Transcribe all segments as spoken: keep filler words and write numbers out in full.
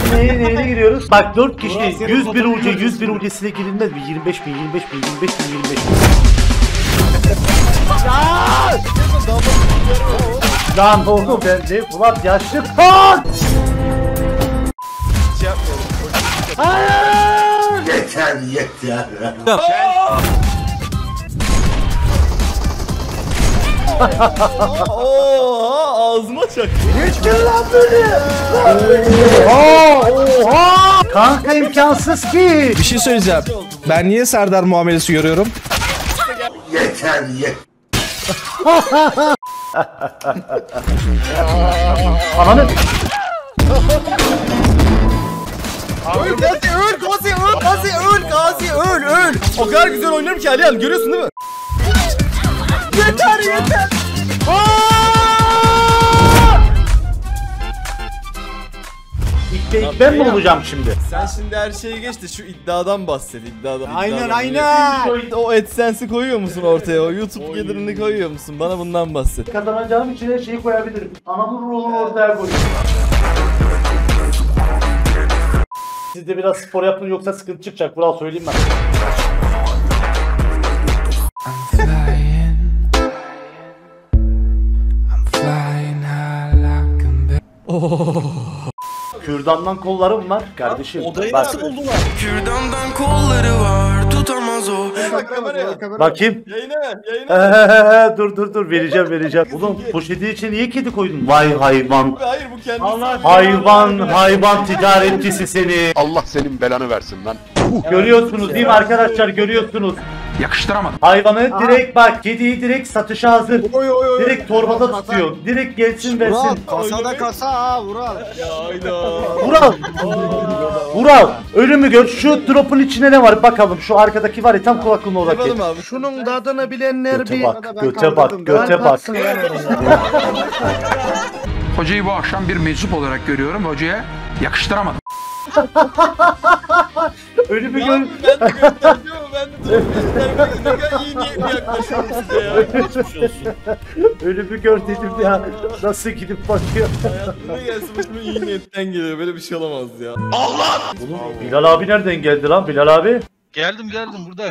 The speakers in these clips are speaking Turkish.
Neye neyine giriyoruz? Bak dört kişi yüz bir ucu yüz bir ucusuna girilmez mi? yirmi beş bin yirmi beş bin yirmi beş bin yirmi beş bin. Lan oğlum ben ne Bulat yaşlı kan. Hayır. Yeter yeter. Oha ağzıma çak. Hiç gel lan beni. Oha oha. Kanka imkansız ki. Bir şey söyleyeceğim. Ben niye Serdar muamelesi görüyorum? Yeter yeter. Ananı. Öl Gazi öl Gazi öl Gazi öl Gazi öl öl. O kadar güzel oynuyorum ki Alihan görüyorsun değil mi? Yeter yeter. İlk, ilk ben mi olacağım şimdi? Sen şimdi her şeyi geç de şu iddiadan bahset iddiadan. Aynen iddiadan. aynen. O AdSense'i koyuyor musun ortaya? O YouTube gelirini koyuyor musun? Bana bundan bahset. Kazanacağım için her şeyi koyabilirim. Anamın ruhunu ortaya koyuyorum. Siz de biraz spor yapın yoksa sıkıntı çıkacak. Burak söyleyeyim ben. Kürdandan kollarım var kardeşim. Odayı Bak. nasıl buldular? Kürdandan kolları var, tutamaz o. Bak kameraya. Bakayım. Yayına yayına. dur dur dur vereceğim vereceğim. Oğlum poşeti içine niye kedi koydun? Vay hayvan. Hayır bu kendisi. Hayvan hayvan ticaretçisi seni. Allah senin belanı versin lan. Görüyorsunuz değil mi arkadaşlar, görüyorsunuz. Yakıştıramadım. Hayvanı direkt bak, kediyi direkt satışa hazır. Oy oy oy. Direkt torbada tutuyor. Direkt gelsin Vural versin. kasada kasa ha Vural. Ya hayda. Vural. Vural ölümü gör. Şu drop'un içine ne var bakalım. Şu arkadaki var ya tam kulaklığın oradaki. Yapalım abi. Şunun tadını bilenler Göte bir. bak, göte bak, göte bak. Hocayı bu akşam bir meczup olarak görüyorum. Hocaya yakıştıramadım. Ölümü Ya gör. ben de göstermiyorum ben de göstermiyorum. Ne kadar iyi niyetli yaklaşıyorum size ya. Geçmiş olsun. Ölümü gör dedim ya. Nasıl gidip bakıyor. Hayatına gelsin başıma iyi niyetten geliyor. Böyle bir şey olamaz ya. Oğlum Bilal abi nereden geldi lan Bilal abi? Geldim geldim buradayım.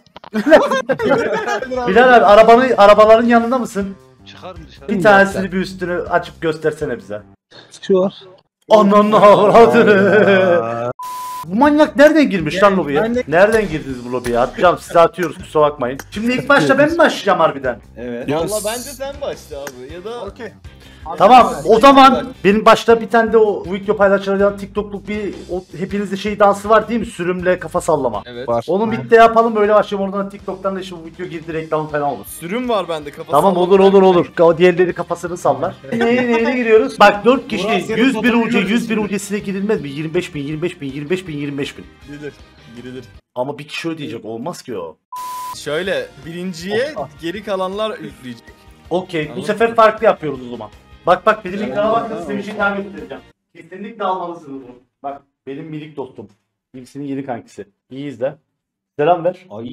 Bilal abi arabanın arabaların yanında mısın? Çıkarım dışarı. Bir tanesini bir üstünü açıp göstersene bize. Şu var. Ananı avradını. Bu manyak nereden girmiş lan lobiye? ben de- Nereden girdiniz bu lobiye? Atacağım size atıyoruz kusura bakmayın. Şimdi ilk başta ben mi başlayacağım harbiden? Evet. Ya, Valla bence sen başla abi ya da Okey. Tamam o zaman benim başta bir tane de o video paylaşacağım TikTokluk bir o, hepinizde şey dansı var değil mi? Sürümle kafa sallama. evet. var. Onu bitti yapalım öyle başlayalım oradan TikTok'tan da işte bu video girdi reklamı falan olur. Sürüm var bende kafası. Tamam olur olur olur. O diğerleri kafasını sallar. Neye neyine giriyoruz? Bak dört kişi yüz bir ucu yüz bir ucusuna girilmez mi? yirmi beş bin yirmi beş bin yirmi beş bin yirmi beş bin. Girilir. Girilir. Ama bir kişi ödeyecek olmaz ki o. Şöyle birinciye geri kalanlar yükleyecek. Okey bu sefer farklı yapıyoruz o zaman. Bak bak benim ekrana bakın size bir şey daha göstereceğim. Kesinlikle almalısınız bunu. Bak benim minik dostum. İlgisinin yeni kankisi. İyi izle. Selam ver. Ay.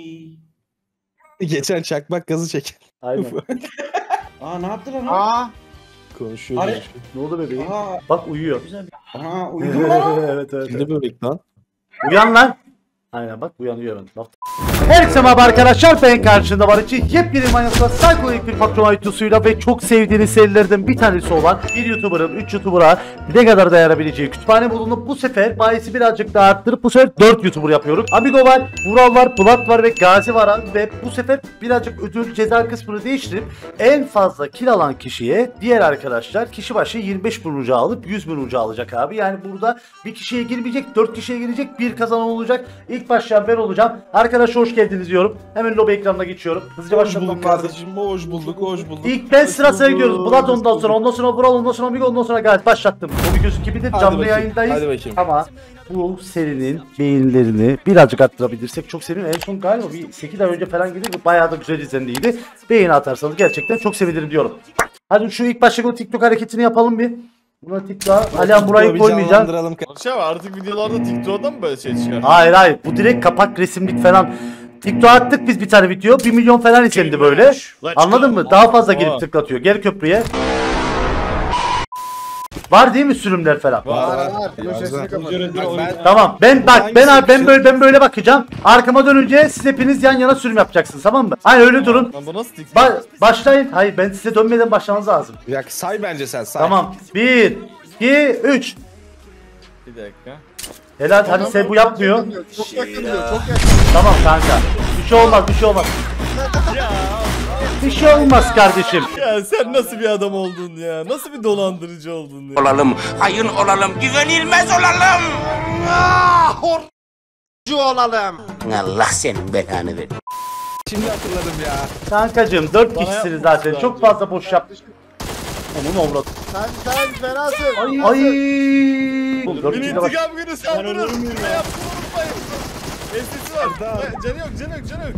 Geçen çakmak gazı çek. Aynen. Aa ne yaptı lan o? Aa. Konuşuyor. Ay. Ne oldu bebeğim? Aa, Bak uyuyor. aa uyudu mu lan? evet evet. Ne bebek lan? Uyan lan. Aynen bak uyanıyor hemen. Laf- Herkese merhaba arkadaşlar, ben karşında var için yepyeni manyaklar psikolojik bir patron videosuyla ve çok sevdiğiniz serilerden bir tanesi olan bir YouTuber'ın üç YouTuber'a ne kadar dayanabileceği kütüphane bulunup bu sefer bayisi birazcık daha arttırıp bu sefer dört YouTuber yapıyorum. Amigo var, Vural var, Bulat var ve Gazi var abi ve bu sefer birazcık ödül ceza kısmını değiştirip en fazla kill alan kişiye diğer arkadaşlar kişi başı yirmi beş bin ucu alıp yüz bin ucu alacak abi. Yani burada bir kişiye girmeyecek, dört kişiye girecek, bir kazanan olacak. İlk başlayan ben olacağım. Arkadaş hoş geldiniz diyorum. Hemen lobi ekranına geçiyorum. Hızlıca Hoş başlatalım bulduk kardeşim. Hoş bulduk. Hoş bulduk. İlk ben sırasına Hoş gidiyoruz. bulduk. Bulat ondan sonra, ondan sonra Vural, ondan sonra Amigo, ondan sonra gayet başlattım. Lobi gözükebilir. Hadi Canlı bakayım, yayındayız. hadi bakayım. Ama bu serinin beğenilerini birazcık arttırabilirsek çok sevinirim. En son galiba bir sekiz ay önce falan gidip bayağı da güzel izlendiydi. Beğeni atarsanız gerçekten çok sevinirim diyorum. Hadi şu ilk baştaki o TikTok hareketini yapalım bir. Buna TikTok. Alihan burayı Bir koymayacağım. canlandıralım. Akşam artık videolarda TikTok'tan mı böyle şey çıkar? Hayır hayır bu direkt kapak resimlik falan. TikTok'a attık biz bir tane video. bir milyon falan izlendi böyle. Anladın mı? Daha fazla gelip tıklatıyor. Gel köprüye. Var değil mi sürümler falan? Var var. var. Köşesini kapat. Ben Tamam. Ben bak ben Hangisi ben bir böyle ben böyle bakacağım. Arkama dönünce siz hepiniz yan yana sürüm yapacaksınız, tamam mı? Hayır öyle durun. Lan bu nasıl tik? Ba başlayın. Hayır ben size dönmeden başlamanız lazım. bir dakika say bence sen say. Tamam. bir iki üç. Bir dakika. Helal hadi sen bu yapmıyor. Çok yakın diyor. Çok yakın. Tamam kanka. Bir şey olmaz, bir şey olmaz. Bir şey olmaz kardeşim. Ya sen nasıl bir adam oldun ya? Nasıl bir dolandırıcı oldun ya? Olalım, hayın olalım, güvenilmez olalım. Allah senin belanı ver. Şimdi hatırladım ya. Kankacığım dört Bana kişisiniz yapmışsın zaten. daha Çok önce. fazla boş yap. Onun avrat. Sen sen fenasın. Ay. Ay. Oğlum, dört Bir kişi de bak. intikam günü saldırın. Ne yaptın unutmayın. Esnesi var. Ne- Canı yok canı yok canı yok.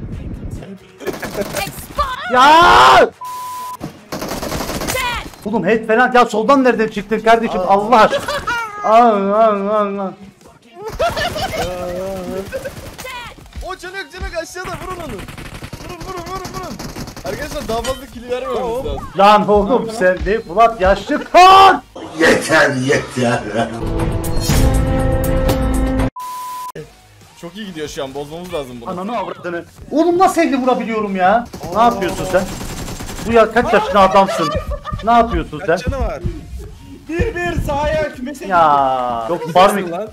Ya! Oğlum head falan ya soldan nereden çıktın kardeşim Allah aşkına. Aa, aa, aa, aa. O canı yok canı yok aşağıda vurun onu. Vurun vurun vurun vurun. Arkadaşlar daha fazla kill vermememiz lazım. Lan oğlum sen de Bulat yaşlı kan. Yeter yeter. Çok iyi gidiyor şu an bozmamız lazım bunu. Ananı avradını. Oğlum nasıl elli vurabiliyorum ya? Ne yapıyorsun sen? Bu ya kaç yaşında adamsın? Ne yapıyorsun sen? Canı var. Bir bir sahaya kümese. Ya. Yok var mı? Lan.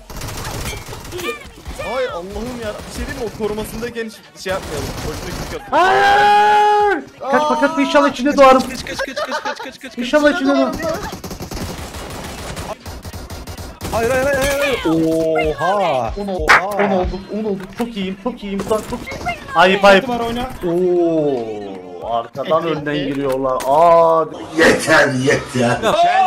Ay Allah'ım ya. Bir şey diyeyim mi? O korumasındayken hiç şey yapmayalım. Boşuna kick atmayalım. Hayır. Kaçma kaçma inşallah içinde doğarım. Kaç kaç kaç kaç kaç kaç kaç. İnşallah içinde doğarım. Hayır hayır hayır hayır. Oha. on olduk, on olduk, on olduk. Çok iyiyim, çok iyiyim. Çok, çok... Ayıp ayıp. Var oyna. Oo, arkadan önden giriyorlar. Aa, Yeter yeter.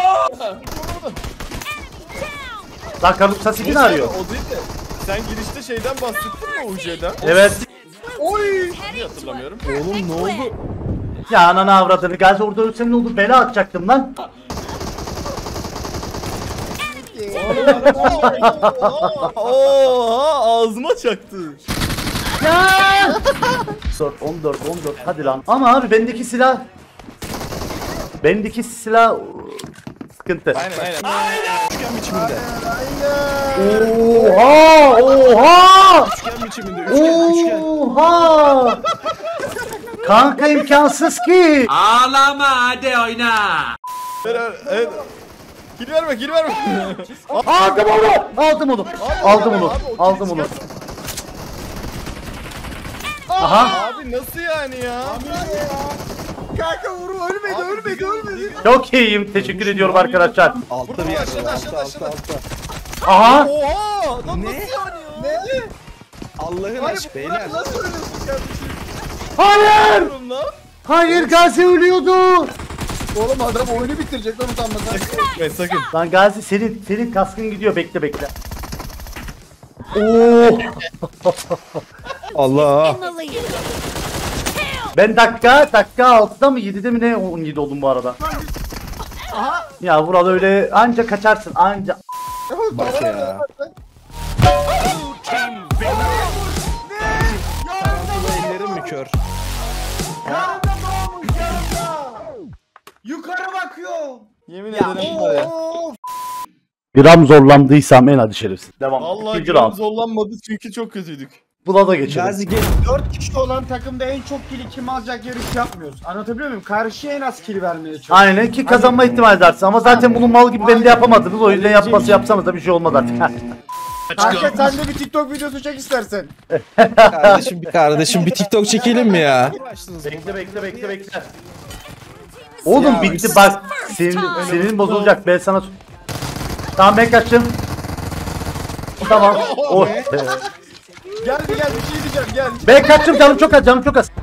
lan Karlık Sasuke ne arıyor? O değil de. Sen girişte şeyden bahsettin mi U C'den? Evet. Oy. Niye hatırlamıyorum? Oğlum ne oldu? Ya ananı avradını. Gazi orada ölsen ne olur? Bela atacaktım lan. Oha ağzıma çaktı. Ya! on dört, on dört. Hadi lan. Ama abi bendeki silah... Bendeki silah... Sıkıntı. Aynen aynen. Üçgen biçiminde. Oha! Oha! Üçgen biçiminde. Üçgen üçgen. Oha! Kanka imkansız ki. Evet, evet. Kill verme kill verme. Aldım onu. Aldım onu. Aldım onu. Abi, o Aldım kill onu. çıkarsa- Aha. Abi nasıl yani ya? Kanka vuru ölmedi ölmedi ölmedi. Çok iyiyim. Teşekkür ediyorum arkadaşlar. Altta Burada bir yerde. aşağıda, Altta aşağıda, altta aşağıda. altta. Aha. Oha! Lan nasıl yani ya? Ne? Allah'ın Hayır aşkı Burak beyler. nasıl ölüyorsun kardeşim? Hayır. Diyorum lan. Hayır Gazi ölüyordu. Oğlum adam oyunu bitirecek lan utanmadan. Ben sakın. Lan Gazi senin senin kaskın gidiyor. Bekle bekle. Oo. Allah. Ben dakika dakika altıda mı yedide mi ne on yedi oldum bu arada. Ya Vural öyle anca kaçarsın anca. Bak ya. Ellerim mi kör? Yukarı bakıyor. Yemin ederim var ya. Gram zorlandıysam en hadi şerefsiz. Devam. Vallahi İkinci gram round. zorlanmadı çünkü çok kötüydük. Buna da geçelim. Gazi gel. Dört kişi olan takımda en çok kili kim alacak yarış yapmıyoruz. Anlatabiliyor muyum? Karşıya en az kili vermeye çalışıyoruz. Aynen ki kazanma ihtimali dersin ama zaten bunun mal gibi bende yapamadınız o yüzden yapması yapsanız da bir şey olmaz artık. Kanka sen de bir TikTok videosu çek istersen. Kardeşim bir kardeşim bir TikTok çekelim mi ya? Bekle bekle bekle bekle. Oğlum bitti bak senin senin bozulacak ben sana. Tamam ben kaçtım. Tamam. Oh. Gel bir gel bir şey diyeceğim gel. Ben kaçtım canım çok az canım çok az.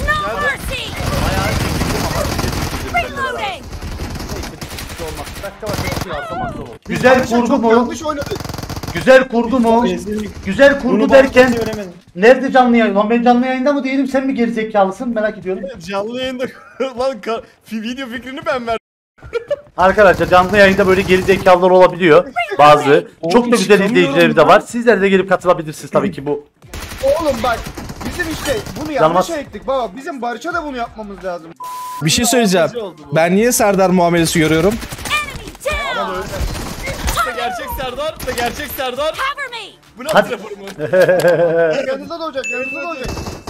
Güzel kurgu mu? Yanlış oynadık. Güzel kurgu mu? Güzel kurgu derken nerede canlı yayın? Lan ben canlı yayında mı değilim sen mi gerizekalısın merak ediyorum. Canlı yayında lan ka- fi- video fikrini ben verdim. Arkadaşlar canlı yayında böyle gerizekalılar olabiliyor bazı. Çok da güzel izleyicileri de var. Sizler de gelip katılabilirsiniz tabii ki bu. Oğlum bak bizim işte bunu Canmaz. yanlış ettik baba. Bizim Barış'a da bunu yapmamız lazım. Bir şey söyleyeceğim. Ben niye Serdar muamelesi görüyorum? İşte gerçek Serdar, işte gerçek Serdar. Bu Hadi. nasıl reformu? Yanınıza doğacak, yanınıza doğacak.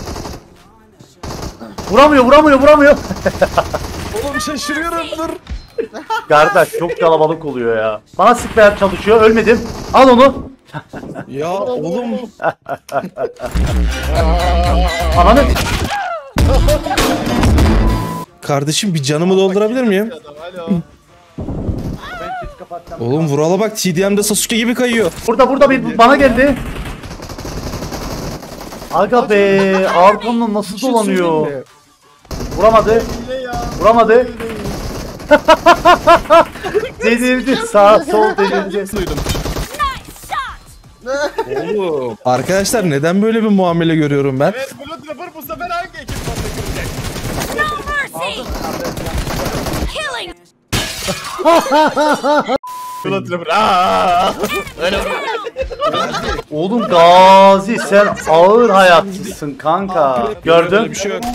Vuramıyor vuramıyor vuramıyor. Oğlum şaşırıyorum dur. Kardeş çok kalabalık oluyor ya. Bana sıkmaya çalışıyor ölmedim. Al onu. Ya oğlum. Ananı. Kardeşim bir canımı doldurabilir miyim? Alo. Oğlum Vural'a bak T D M'de Sasuke gibi kayıyor. Burada burada bir bana geldi. Aga be arkamdan nasıl dolanıyor? Vuramadı. Vuramadı. Delirdi sağ sol delirdi. Oğlum. Arkadaşlar neden böyle bir muamele görüyorum ben? Evet, Blood Rapper bu sefer hangi ekipmanda görecek? Blood Rapper. Aaa! Öyle mi? Oğlum Gazi sen ağır hayatlısın kanka. Gördün? Bir şey yok.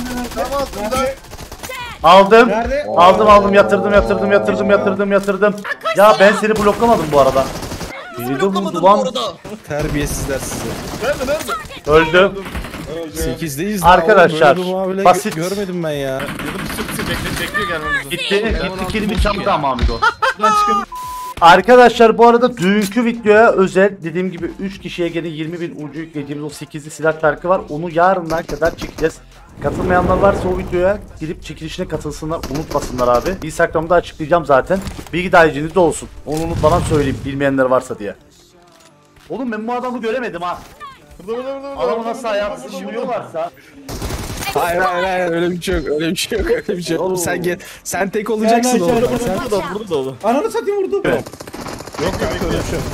Aldım. Aldım aldım yatırdım yatırdım yatırdım yatırdım yatırdım. Ya ben seni bloklamadım bu arada. Biri de vurdu lan. Terbiyesizler size. Nerede nerede? Öldü. sekizdeyiz. Arkadaşlar, Böyle bir muamele basit. görmedim ben ya. Dedim bir sürü bekle, bekliyor gelmemizi. Gitti. Gitti kilimi çaldı ama amigo. Arkadaşlar bu arada dünkü videoya özel dediğim gibi üç kişiye gene yirmi bin ucu yüklediğimiz o sekizli silah farkı var. Onu yarına kadar çekeceğiz. Katılmayanlar varsa o videoya girip çekilişine katılsınlar, unutmasınlar abi. Instagram'da açıklayacağım zaten. Bilgi dahilinizde olsun. Onu unutmadan söyleyeyim bilmeyenler varsa diye. Oğlum ben bu adamı göremedim ha. Burada burada burada. burada. Adamı nasıl hayatını buluyorlarsa. Hayır hayır hayır öyle bir şey yok öyle bir şey yok öyle bir şey yok. Sen gel sen tek olacaksın oğlum. Sen Burada da burada da oldu. Ananı satayım vurdu. yok yok öyle bir şey yok.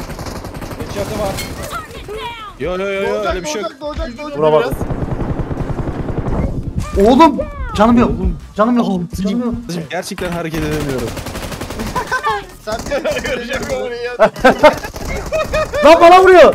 Yo yo yo yo öyle bir şey yok. Doğacak, doğacak, doğacak. Vuramadım. Oğlum canım yok. Canım yok. Canım yok. Kardeşim, gerçekten hareket edemiyorum. Göreceğim orayı ya. Lan bana vuruyor.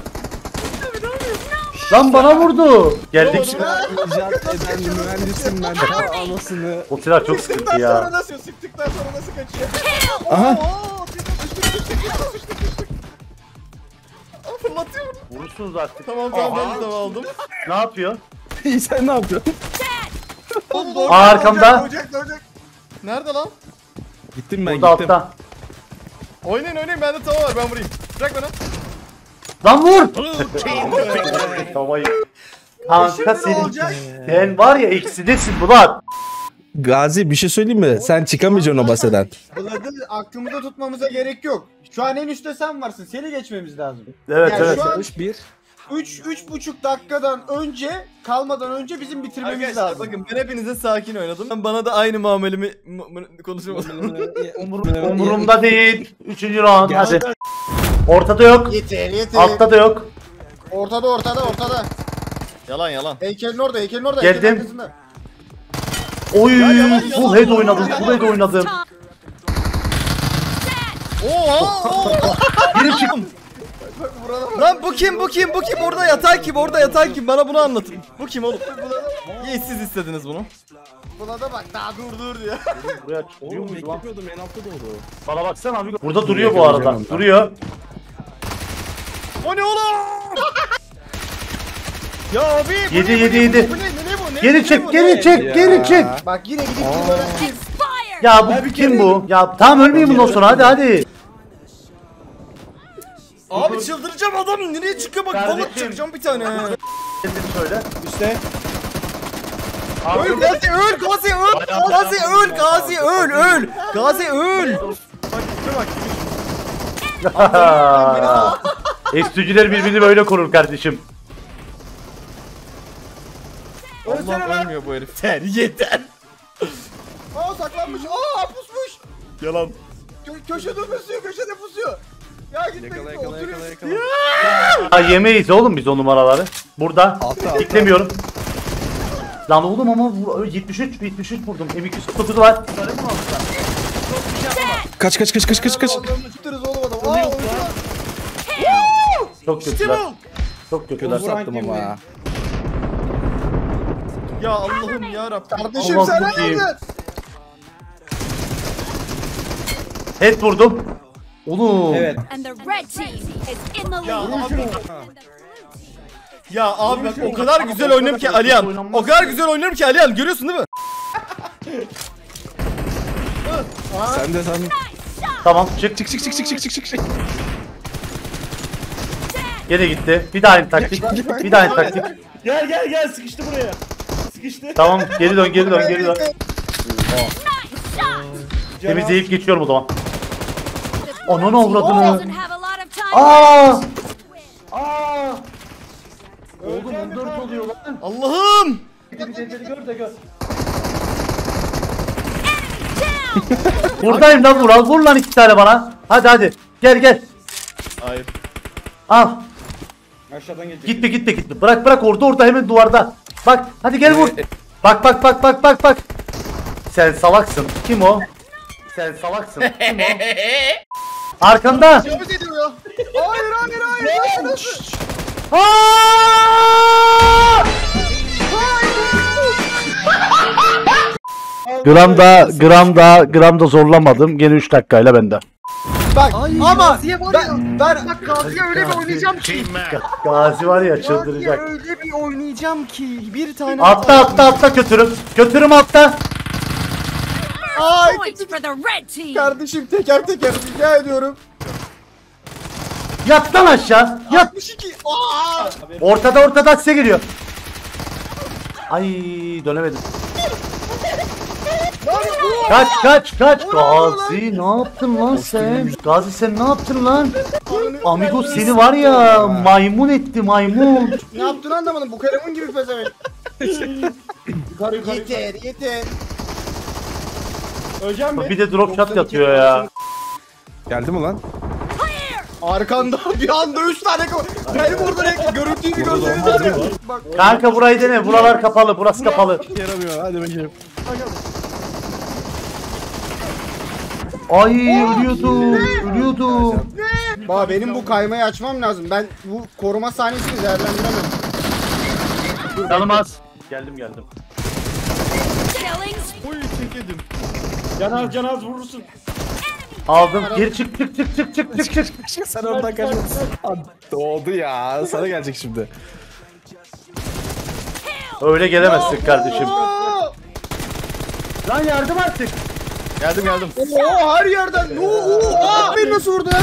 Lan bana vurdu. Geldik. İcat eden mühendisim ben. Ta anasını. O silah çok sıkıntı Sıktıktan ya. sonra nasıl sıktıktan sonra nasıl kaçıyor? Aha. Oo, düştük düştük düştük düştük düştük. Aa, fırlatıyor. Vurursunuz artık. Tamam tamam ben de tamam aldım. Ne yapıyor? İyi sen ne yapıyorsun? Oğlum, Aa, arkamda. Doğacak doğacak. Nerede lan? Gittim ben Burada gittim. altta. Oynayın oynayın bende tava var ben vurayım. Bırak bana. Lan vur. Tavayı. Kanka senin. Sen var ya eksidesin Bulat. Gazi bir şey söyleyeyim mi? Sen çıkamayacaksın o baseden. Bulad'ı aklımızda tutmamıza gerek yok. Şu an en üstte sen varsın. Seni geçmemiz lazım. Evet Yani evet. şu an bir. üç üç buçuk dakikadan önce kalmadan önce bizim bitirmemiz Arkadaşlar lazım. bakın ben hepinize sakin oynadım. Ben bana da aynı muamelemi konuşamadım. Umurumda değil. Üçüncü round hadi. Ortada yok. Yeter yeter. Altta da yok. Ortada ortada ortada. Yalan yalan. Heykelin orada heykelin orada. Geldim. heykelin arkasında. Oy full head oynadım. Full head oynadım. Oha! oha. Biri çık. Lan bu kim bu kim bu kim orada yatan kim orada yatan kim bana bunu anlatın. Bu kim oğlum? İyi siz istediniz bunu. Bulad'a bak daha dur dur diyor. Buraya çıkıyor Oğlum muydu lan? beklemiyordum en altta doğdu. Bana baksana abi. Burada duruyor bu arada. Duruyor. O ne oğlum? Ya abi bu Yedi, ne, bu yedi, ne, yedi. Bu ne, bu ne, bu ne, Geri bu ne, çek, bu geri ne? çek, geri çek. Bak yine gidip bunlara kim? Ya bu kim bu? Ya tamam ölmeyeyim bundan sonra hadi hadi. Abi çıldıracağım adam nereye çıkıyor bak Kardeşim. balık çıkacağım bir tane. Kendini söyle. İşte. Öl Gazi öl Gazi öl Gazi öl Gazi öl öl Gazi öl. Bak şuna bak. Estücüler birbirini böyle korur kardeşim. Allah ölmüyor bu herif. Ter yeter. Aa saklanmış. Aa pusmuş. Yalan. Kö köşede pusuyor köşede pusuyor. Ya gitme Yakala gitme yakala oturuyor. yakala yakala. Ya yemeyiz oğlum biz o numaraları. Burada. Altta, altta. Beklemiyorum. Lan oğlum ama bu- yetmiş üç yetmiş üç vurdum. M iki yüz kırk dokuz var. Kaç kaç kaç kaç kaç kaç. Tutarız oğlum adamı. Aa oyuncu. Çok kötüler. Çok kötüler. Sattım ama ya. Ya Allah'ım ya Rabbim. Kardeşim Allah sen bu kim? neredesin? Head vurdum. Oğlum. Evet. And the red team is in the Ya lead. abi. Ya abi bak o kadar güzel oynarım ki Alihan. O kadar güzel oynarım ki Alihan. Görüyorsun değil mi? Sen de sen. Tamam çık. Çık çık çık çık çık çık çık çık. Gene gitti. Bir daha aynı taktik. Bir daha aynı taktik. Gel gel gel sıkıştı buraya. Sıkıştı. Tamam geri dön geri dön geri dön. Temizleyip geçiyorum o zaman. Onun avradını. Doesn't have a lot of time. Aa! Aa! Oğlum on dört oluyor lan. Allah'ım. Gör de gör. Buradayım lan Vural. Vur lan iki tane bana. Hadi hadi. Gel gel. Hayır. Al. Aşağıdan gelecek. Gitme gitme gitme. Bırak bırak orada orada hemen duvarda. Bak hadi gel vur. Bak bak bak bak bak bak. Sen salaksın. Kim o? Sen salaksın. Kim o? Arkanda. Hayır hayır hayır. Aa! Gramda gramda gramda zorlamadım. Gene üç dakikayla bende. Bak ama ben ben bak Gazi'ye öyle bir oynayacağım ki. Gazi var ya çıldıracak. Öyle bir oynayacağım ki bir tane Atla atla atla kötürüm. Kötürüm atla. Ay Points for the red team. kardeşim teker teker rica ediyorum. Yat lan aşağı. Yat. altmış iki. Aa! Ortada ortada size geliyor. Ay dönemedim. Kaç kaç kaç. Gazi ne yaptın lan sen? Gazi sen ne yaptın lan? Amigo seni var ya maymun etti maymun. Ne yaptığını anlamadım. Bu kalemun gibi pezevenk. Yukarı yukarı. Yeter yeter. Öleceğim mi? Bir de drop shot yatıyor ya. Geldi mi lan? Arkanda bir anda üç tane ko- benim orada ne görüntüyü bir görseniz. Bak Kanka burayı dene. Buralar kapalı. Burası kapalı. Yaramıyor. Hadi bakayım. Ay ölüyordum. Ölüyordum. Baba benim bu kaymayı açmam lazım. Ben bu koruma sahnesini değerlendiremem. Canım az. Geldim geldim. Killing oy çekedim. Canaz canaz vurursun. Aldım. Geri çık çık çık çık çık çık çık. Sen oradan kaçmasın. Doğdu ya. Sana gelecek şimdi. Öyle gelemezsin kardeşim. Lan yardım artık. Geldim geldim. Oo her yerden. Oo aa beni nasıl vurdu?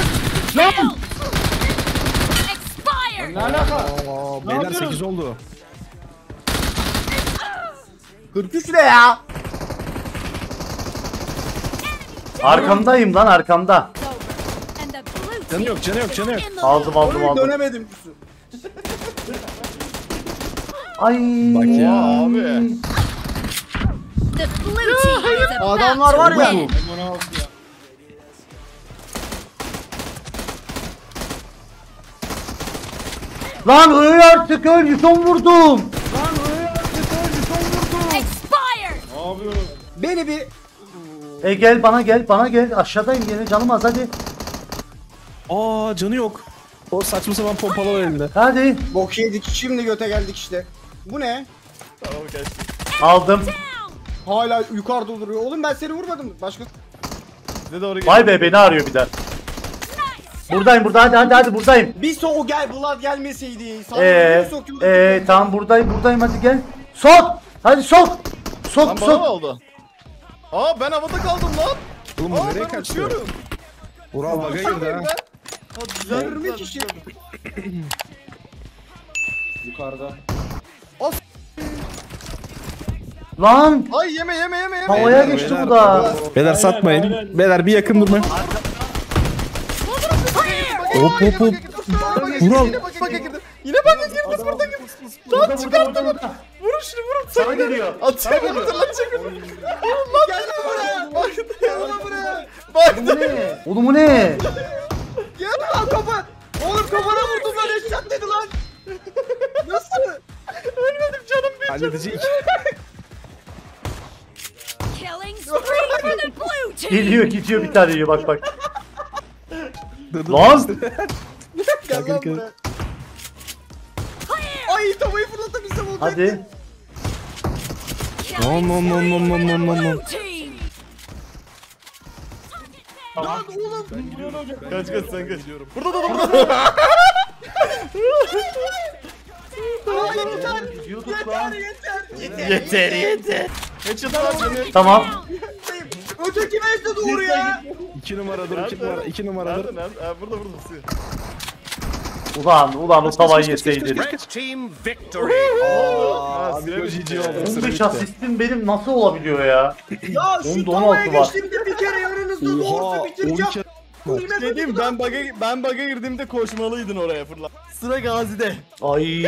expired. Ne alaka? Aa, beyler sekiz oldu. kırk üç ne ya? Arkamdayım lan arkamda. And the blue Canı team yok canı yok canı yok. in the Aldım aldım aldım. Dönemedim. Ay. Bak ya. Abi. The blue team is about Adamlar var to ya. win. Lan öl artık öl. Son vurdum. Expired. Beni bir E gel bana gel bana gel. Aşağıdayım gene canım az hadi. Aa canı yok. O saçma sapan pompalı var elinde. Hadi. bok yedik. Şimdi göte geldik işte. Bu ne? Aldım. Hala yukarıda duruyor. Oğlum ben seni vurmadım. Başka Size doğru gel. Vay be beni arıyor bir daha. Buradayım burada hadi hadi hadi buradayım. bir so gel Blood gelmeseydi. Sana Eee bir sokuyorduk. eee tamam buradayım buradayım hadi gel. Sok. Hadi sok. Sok Lan bana mı sok. oldu? Aa ben havada kaldım lan. Oğlum Aa bu nereye ben kaçtı? uçuyorum. Vural baga girdi ha. yirmi kişi. Yukarıda. Lan. Ay yeme yeme yeme yeme. Havaya geçti bu da. Beyler satmayın. Beyler bir yakın durmayın. Hop hop hop. Vural. Yine bak girdi. Yine bak girdi. Burada girdi. Lan çıkarttım. Vurun şunu vurun. Sana geliyor. Atıyorum hatırlatacak onu. Lan gel lan buraya. Bak gel lan buraya. Bak Bu ne? Oğlum bu ne? Gel lan kafa. Oğlum kafana vurdum lan eşat dedi lan. Nasıl? ölmedim canım bir. Halledecek. Killing spree for the blue team. Geliyor gidiyor bir tane yiyor bak bak. Dur, dur. Lan. Gel lan gel, gel. buraya. Ay tavayı fırlattı bize vurdu. Hadi. Killing No, no, no, no, no, spree for the no, no, no. blue team. Lan oğlum. Ben gidiyorum. Ben Kaç gidiyorum, kaç sen ben kaç. gidiyorum. Burada da burada. Yeter yeter. Headshot var seni. Tamam. Öteki mevcut doğru ya. İki numaradır, iki numara, iki numaradır. Nerede nerede? Ha, burada burada. Sığ. Ulan ulan o tavayı yeseydin. Team victory. Ha, Abi süre o bitti. G G oldu. on Süre beş bitti. asistim benim nasıl olabiliyor ya? Ya şu Onda on tavaya altı var. geçtiğimde bir kere yanınızda doğrusu Oha, bitireceğim. on iki- Bir şey diyeyim, ben bug'a ben bug'a girdiğimde koşmalıydın oraya fırla. Sıra Gazi'de. Ay.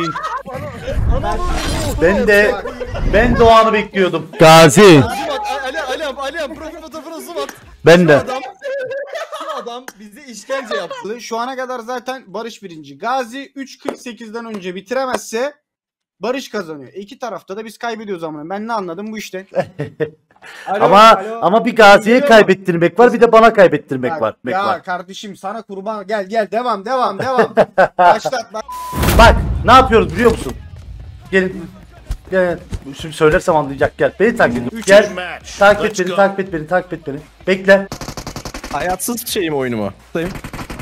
Ben de ben de o anı bekliyordum. Gazi. Zoom at, Ali Ali abi Ali abi profil fotoğrafına zoom at. Ben Şu de. adam, şu adam bizi işkence yaptı. Şu ana kadar zaten Barış birinci. Gazi üç kırk sekizden önce bitiremezse Barış kazanıyor. İki tarafta da biz kaybediyoruz ama ben ne anladım bu işten? Alo, Ama alo. ama bir Gazi'ye kaybettirmek var, bir de bana kaybettirmek Bak, var. Mek ya var. kardeşim sana kurban gel gel devam devam devam. Başlat bak. Bak ne yapıyoruz biliyor musun? Gelin. Gel. Şimdi söylersem anlayacak gel. Beni takip et. Gel. Takip et beni, takip et beni, takip et beni. Bekle. Hayatsız şeyim oyunumu. Buradayım.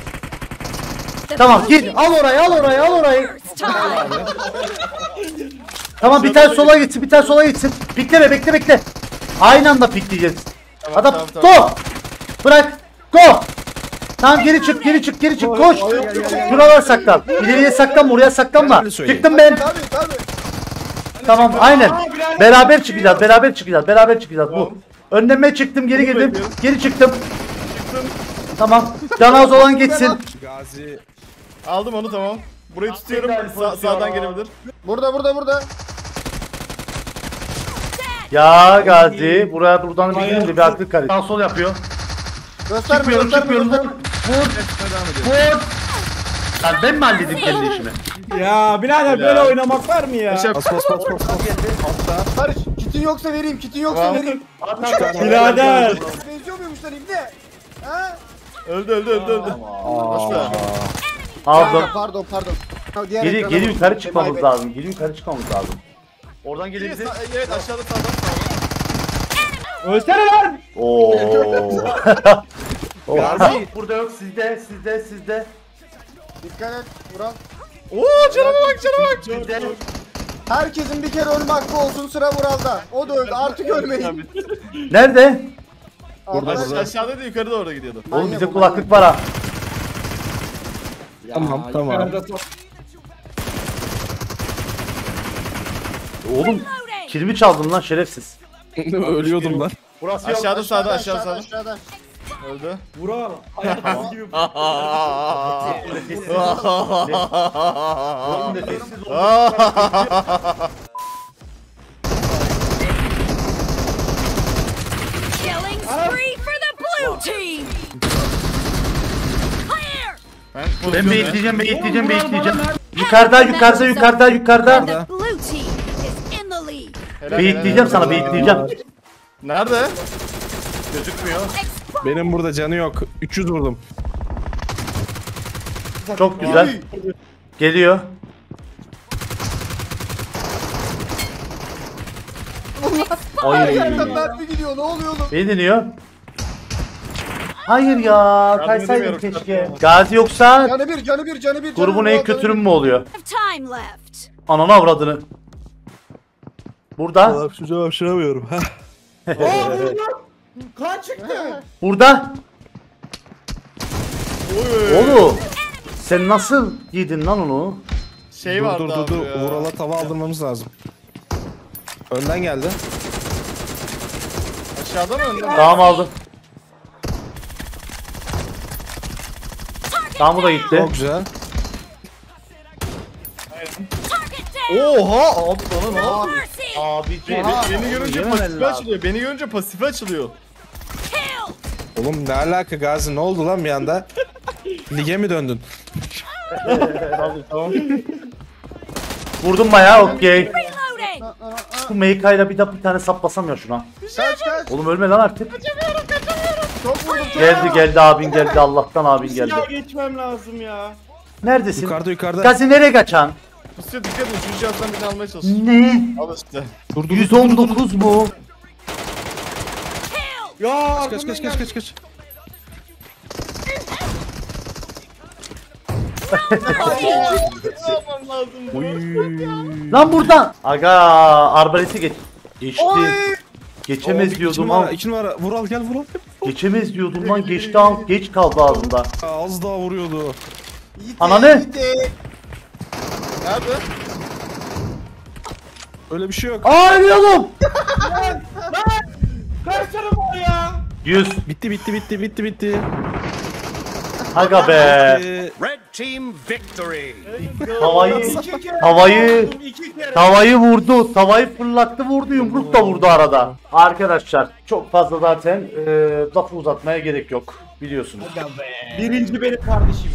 Tamam gir. Al orayı, al orayı, al orayı. First time. Tamam bir tane sola gitsin, bir tane sola gitsin. Bekleme, bekle, bekle. Aynı anda pikleyeceğiz. Adam tamam, tamam. go. Bırak. Go. Tamam geri çık, geri çık, geri çık. Koş. Şuralara saklan. İleriye saklanma, oraya saklanma. öyle söyleyeyim. Çıktım ben. Tabii tabii. Tamam aynen. Beraber çıkacağız, beraber çıkacağız, beraber çıkacağız. Bu. Önleme çıktım, geri girdim. Geri çıktım. Tamam. Canaz olan geçsin. Gazi. Aldım onu tamam. Burayı tutuyorum. Sa- sağdan gelebilir. Burada burada burada. Ya Gazi, buraya buradan bir gidelim de bir aklı karış. Sağ sol yapıyor. Gösterme Çıkmıyorum, gösterme. çıkmıyorum. Vur. gösterme. Vur. Vur. Lan ben mi halledeyim kendi işimi? Ya birader böyle oynamak var mı ya? Yaşar. Bas bas bas bas. bas. Barış kitin yoksa vereyim kitin yoksa Tamam. vereyim. Birader. Benziyor muymuş lan ibne? Ha? Öldü öldü öldü öldü. Boş ver. Aldım. Pardon pardon. Diğer Geri ekrana geri bakın. yukarı çıkmamız Vay be. lazım. Geri yukarı çıkmamız lazım. Oradan gelebilir. Sa- Evet aşağıda sağdan. Ölsene lan. Oo. Gazi. Burada yok sizde, sizde, sizde. Dikkat et Vural. Oo canıma bak canıma bak. Sizde. Herkesin bir kere ölme hakkı olsun sıra Vural'da. O da öldü artık ölmeyin. Nerede? Arkadaş, Aş- aşağıda da yukarı doğru gidiyordu. Oğlum bize kulaklık var ha. Tamam tamam. Yukarıda top. Oğlum kilimi çaldın lan şerefsiz. Ölüyordum lan. Burası yok. Aşağıda sağda aşağıda aşağı aşağıda. sağda. aşağıda. Öldü. Vural. Hayatsız gibi. Oğlum nefessiz oldu. Killing spree for the blue team. Clear. Ben bekleyeceğim, bekleyeceğim, bekleyeceğim. Yukarıda, yukarıda, yukarıda, yukarıda. The blue team is in the lead. Bekleyeceğim sana, bekleyeceğim. Nerede? Gözükmüyor. Benim burada canı yok. üç yüz vurdum. Çok güzel. Geliyor. Ay. Yerden mermi gidiyor ne oluyor oğlum? Beni deniyor. Hayır ya, kaysaydım edemiyorum. keşke. Gazi yoksa Canı bir canı bir canı bir. canı grubun bir, en canı kötürü bir. mü oluyor? Have time left. Ananı avradını. Burada. Şu cevap şıramıyorum. Kan çıktı. Burada. Oğlum. Sen nasıl yedin lan onu? Şey Dur vardı dur dur abi dur. ya. Vural'a tava aldırmamız lazım. Önden geldi. Aşağıda mı önden? Tamam aldım. Tamam bu da gitti. Çok güzel. Target down. Oha abi bana ne yapıyor? Mercy. Abiciğim. Beni, beni görünce Yememeli pasifi lazım. açılıyor. Beni görünce pasifi açılıyor. Kill. Oğlum ne alaka Gazi, ne oldu lan bir anda? Lige mi döndün? Tamam. Vurdum bayağı okey. Reloading. Bu Meyka'yla bir de bir tane saplasam ya şuna. Kaç kaç. Oğlum ölme lan artık. Çok vurdum. çok Geldi vurdum. geldi abin geldi Allah'tan abin Ya geldi. geçmem lazım ya. Neredesin? Yukarıda yukarıda. Gazi nereye kaçan? Pusuya dikkat edin. Üçüncü cihazdan birini almaya çalışın. Ne? Al işte. Dur dur. yüz on dokuz mu? Kill. Ya Kaç kaç kaç kaç kaç kaç. Lan buradan. Aga arbaleti geç. Geçti. Geçemez İki diyordum numara, lan. iki numara. Vural gel Vural. Geçemez diyordum lan. Geçti al. Geç kaldı ağzında. Az daha vuruyordu. Ananı. Nerede? Öyle bir şey yok. Ay oğlum. Kaç canım var ya? yüz. Bitti bitti bitti bitti bitti. Aga be. Ee, Red team victory. Havayı İki kere Havayı- vurdum, iki kere. Tavayı vurdu. Tavayı fırlattı vurdu. Yumruk da vurdu arada. Arkadaşlar çok fazla zaten e, lafı uzatmaya gerek yok. Biliyorsunuz. Birinci benim kardeşim.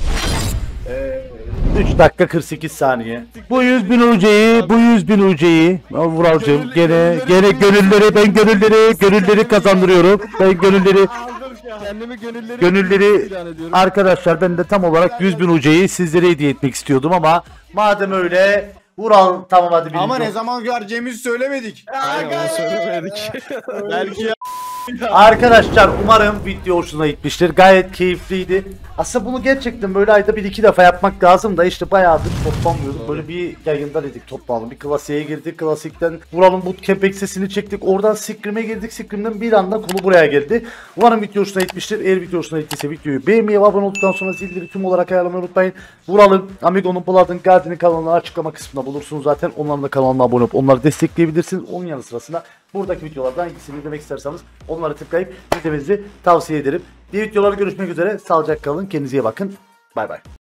üç dakika kırk sekiz saniye. Bu yüz bin uceyi, bu yüz bin uceyi. Vuralcığım gene gene gönülleri ben gönülleri gönülleri kazandırıyorum. Ben gönülleri Aldım şu an. Kendimi gönülleri gönülleri ilan ediyorum. arkadaşlar ben de tam olarak yüz bin uceyi sizlere hediye etmek istiyordum ama madem öyle Vural tamam hadi Ama birinci ne zaman göreceğimizi söylemedik. Aynen onu söylemedik. Belki ya. Arkadaşlar umarım video hoşuna gitmiştir. Gayet keyifliydi. Aslında bunu gerçekten böyle ayda bir iki defa yapmak lazım da işte bayağıdır toplamıyorduk. Böyle bir yayında dedik toplanalım. Bir klasiğe girdik. Klasikten Vural'ın bootcamp eksesini çektik. Oradan Scrim'e girdik. Scrim'den bir anda konu buraya geldi. Umarım video hoşuna gitmiştir. Eğer video hoşuna gittiyse videoyu beğenmeyi ve abone olduktan sonra zilleri tüm olarak ayarlamayı unutmayın. Vural'ın, Amigo'nun, Blood'ın, Guardian'ın kanalını açıklama kısmında bulursunuz zaten. Onların da kanalına abone olup onları destekleyebilirsiniz. Onun yanı sırasında buradaki videolardan hangisini izlemek isterseniz onları tıklayıp izlemenizi tavsiye ederim. Diğer videolarda görüşmek üzere. Sağlıcakla kalın. Kendinize iyi bakın. Bay bay.